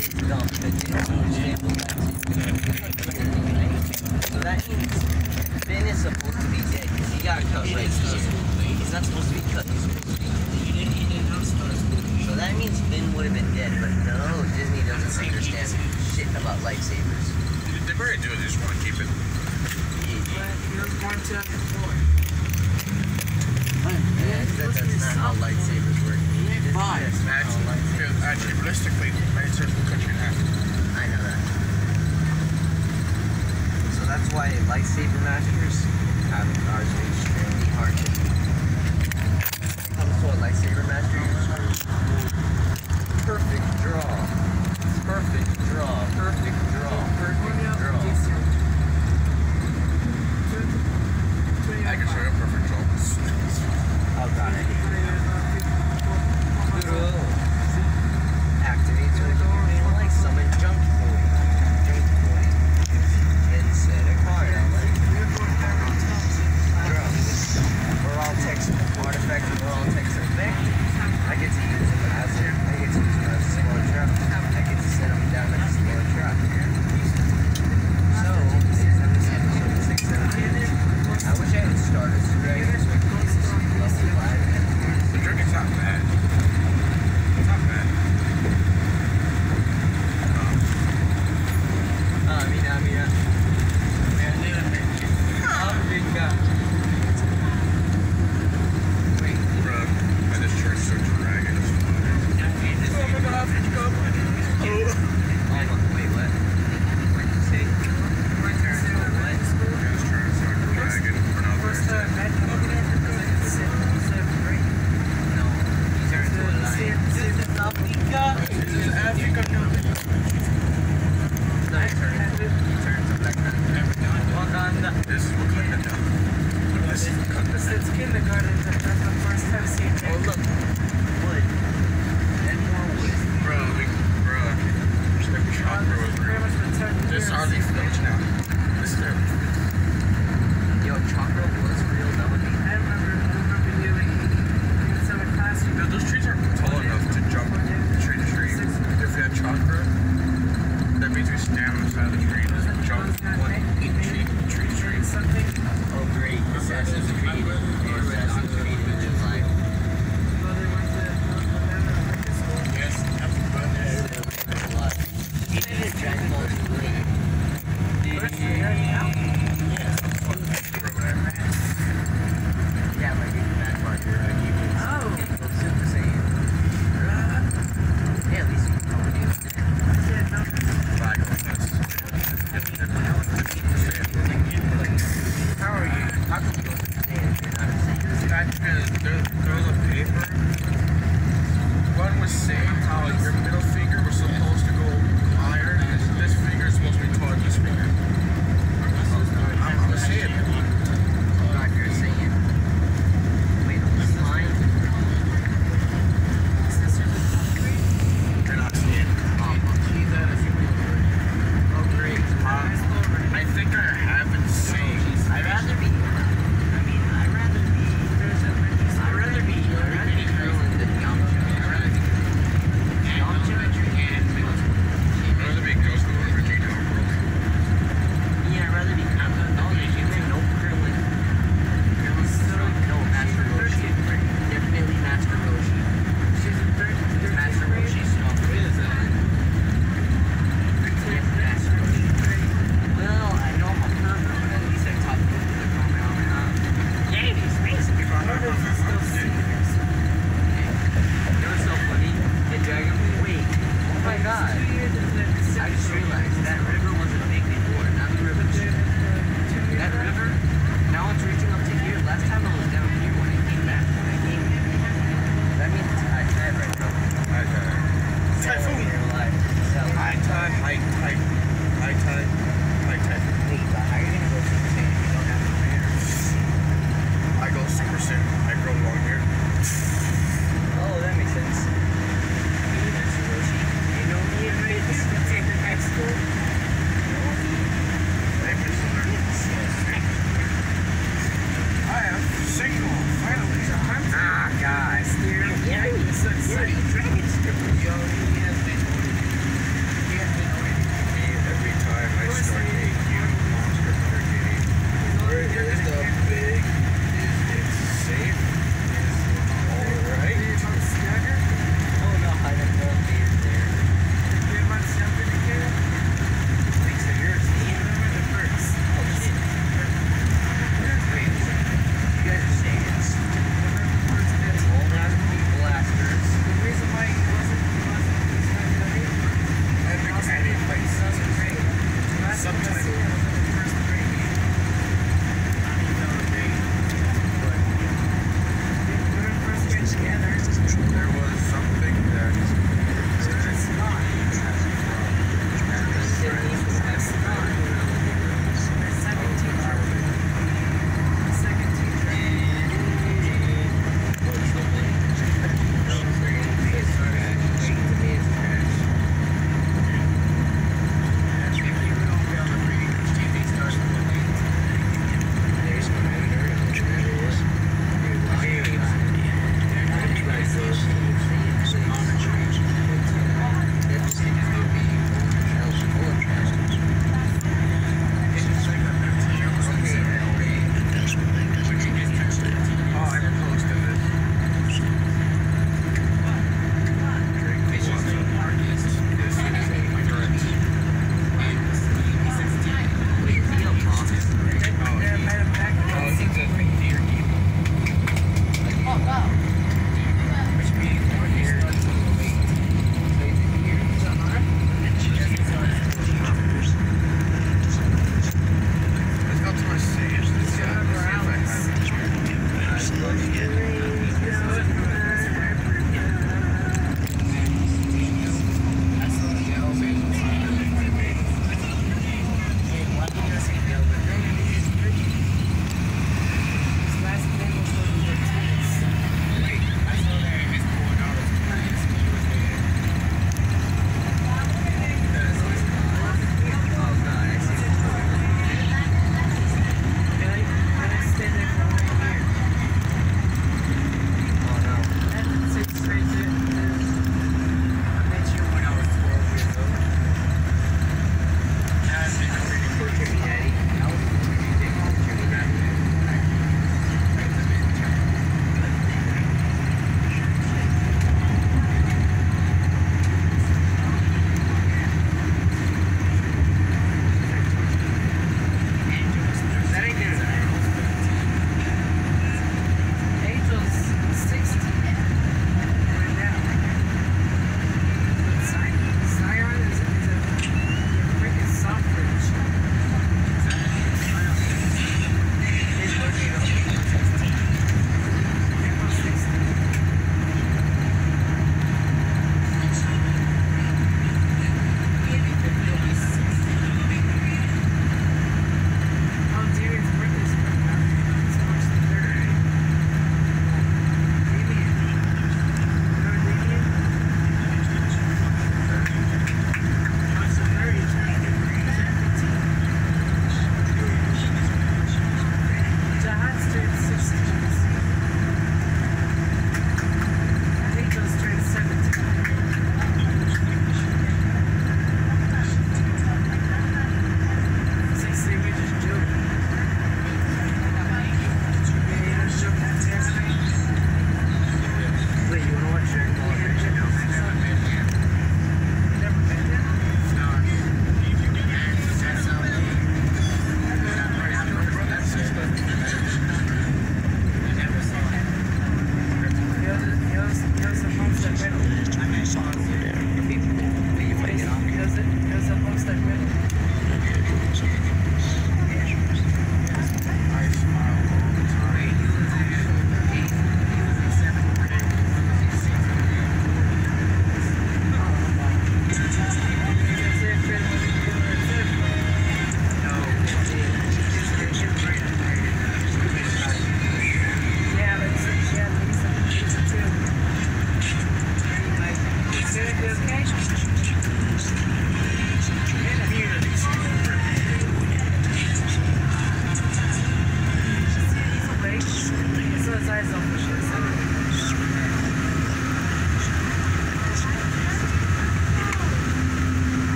is dumb because they don't understand what lightsabers. So that means Finn is supposed to be dead because he got cut right here. He's not supposed to be cut, he's supposed to be so that means Finn would have been dead, but no, Disney doesn't understand shit about lightsabers. They very do, they just want to keep it. That's not how lightsabers work. Actually, realistically, lightsabers will cut you in half. I know that. So that's why lightsaber masters are extremely hard to beat. When it comes to a lightsaber master, perfect draw. Perfect draw. Perfect draw. Perfect draw. I can show you a perfect draw. Oh god, I hate it. Activates when you like summon junk boy. Junk boy. Then set a card out like we're all text artifact, we're all text effect. I get to use them as a small trap. I get to set them down like a small trap. So this is episode 6, 7. I wish I had started dragon so I could get this level 5. The dragon's not bad. It's not bad. Wait, bro, I just turned to a dragon. Oh my god, let's go. Wait, what? What did you say? I just turned to a dragon. No, he turned to a lion. This is Africa. This is Africa. No, he turned to Black Panther. Wakanda. This is Wakanda now. This is Wakanda. Since kindergarten, that's the first time seeing it. Oh, look. Wood. And more wood. Bro, there's like a shot, bro. Pretty much been 10 This years. is our leaf village now. This is their leaf village. Yo, Chakra was real. That would be. I remember you in some class. Dude, those trees are tall enough to jump tree to tree. If we had chakra, that means we stand on the side of the tree and just jump tree to tree. Something. Oh, great. Assassin's Creed. Assassin's Creed in real life. Well, they went to North school. Yes, that's fun. He did Dragon Ball Z. Yeah, like in the back part, he was Super Saiyan. Yeah, at least you know what he was doing. How are you? How come you don't understand? You're not a Saiyan. That's because there was a paper. One was saying how your middle finger was supposed to go higher, and this finger is supposed to be taller than this finger. I'm a Saiyan. Oh god, you're a Saiyan. Wait, this line? You're not Saiyan. Oh, great. I think I haven't seen. I'd rather be Krillin than Yamcha.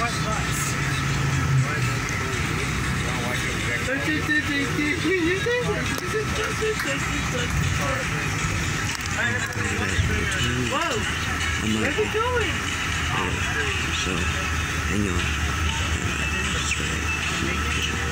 butt butts. Whoa! Where's it going? So, hang on. Just